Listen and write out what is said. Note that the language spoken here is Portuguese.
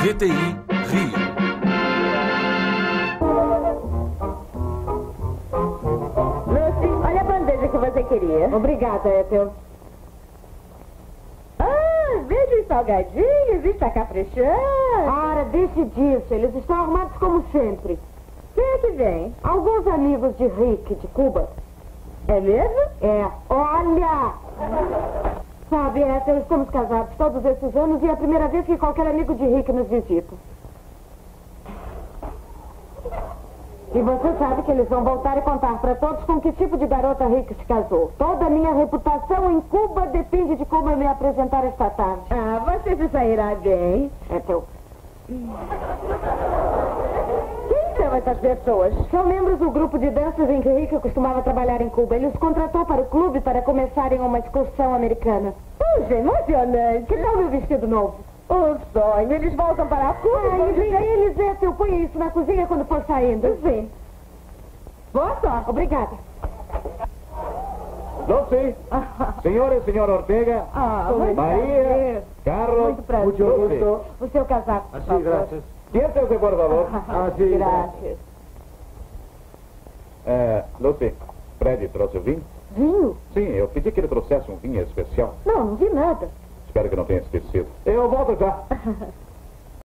VTI Rio. Lucy, olha a bandeja que você queria. Obrigada, Ethel. Veja os salgadinhos, está caprichando. Ora, deixe disso. Eles estão armados como sempre. Quem é que vem? Alguns amigos de Rick, de Cuba. É mesmo? É. Olha! Sabe, Ethel, estamos casados todos esses anos e é a primeira vez que qualquer amigo de Rick nos visita. E você sabe que eles vão voltar e contar para todos com que tipo de garota Rick se casou. Toda a minha reputação em Cuba depende de como eu me apresentar esta tarde. Você se sairá bem. Ethel. Quem são essas pessoas? São membros do grupo de danças em que Rick costumava trabalhar em Cuba. Ele os contratou para o clube para começarem uma excursão americana. Puxa, emocionante. Que tal meu vestido novo? Um sonho. Eles voltam para a Cuba. Eles, Ethel, põe isso na cozinha quando for saindo. Sim. Boa sorte. Obrigada. Lucy, senhora e senhora Ortega, Maria, Carlos, Muito prazer. mucho gusto. O seu casaco, por favor. gracias. Siéntese, por favor. Sí, gracias. Lucy, Fred trouxe o vinho? Vinho? Sim, eu pedi que ele trouxesse um vinho especial. Não vi nada. Espero que não tenha esquecido. Eu volto já.